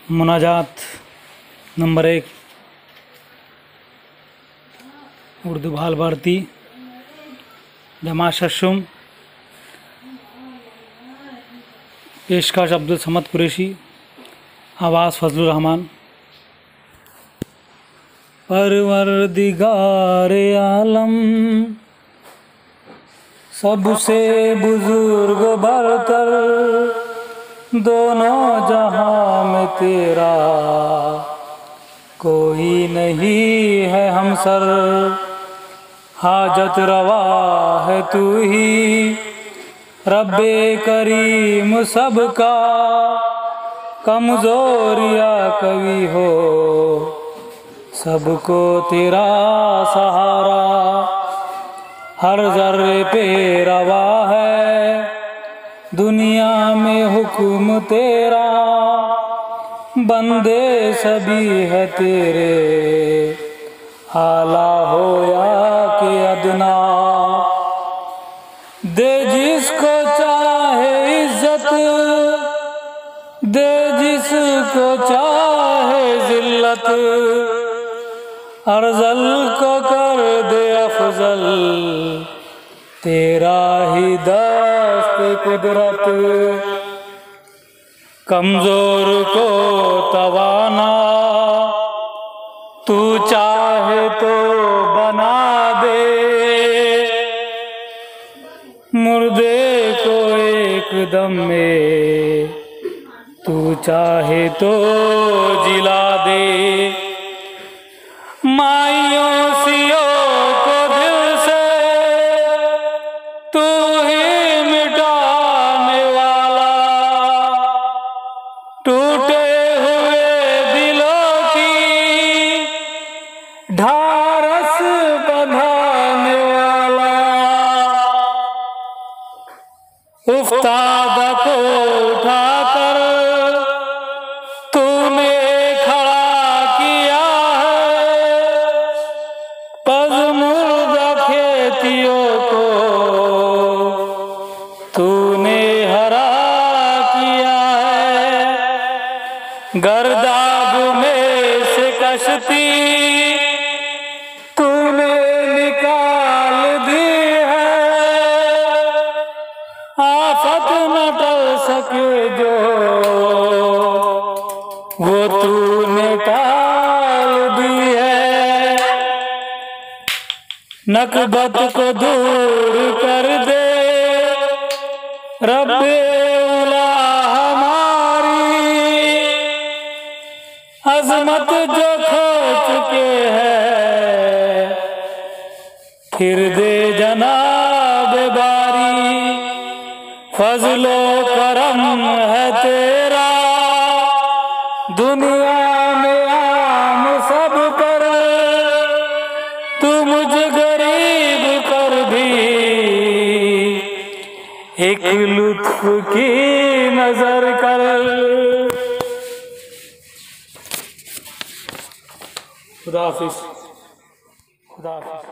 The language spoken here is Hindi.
मुनाजात नंबर 1 उर्दू भाल भारती जमाशुम पेशकश अब्दुल समद कुरैशी आवाज़ फजलुर रहमान। परवरदिगारे आलम सबसे बुजुर्ग बरतर, दोनों जहां में तेरा कोई नहीं है हमसर। हाजत रवा है तू ही रब्बे करीम सबका, कमजोरिया कवि हो सबको तेरा सहारा। हर जर्रे पे रवा है दुनिया में हुक्म तेरा, बंदे सभी है तेरे आला हो या के अदना। दे जिसको चाहे इज्जत, दे जिसको चाहे जिल्लत, अर्जल को कर दे अफजल तेरा ही दस्त कुदरत। कमजोर को तवाना तू चाहे तो बना दे, मुर्दे को एक दम में तू चाहे तो जिला दे। मायूसियों को दिल से तू ही मिटाने वाला, टूटे हुए दिलों की ढारस बंधाने वाला। उफ्तादा को उठाकर तूने खड़ा किया है, पज़मुर्दा खेतियों को तूने हरा किया है। गर्दाब में से कश्ती तूने निकाल दी है, आफत न टल सके जो वो तूने टाल दी है। नकबत को दूर कर दे रब्बे उला हमारी, अजमत जो खो चुके हैं फिर दे जनाब बारी। फजलो करम है तेरा दुनिया में आम सब पर, तू मुझ गरीब पर भी एक लुत्फ की नजर कर। खुदा हाफिज। खुदा हाफिज।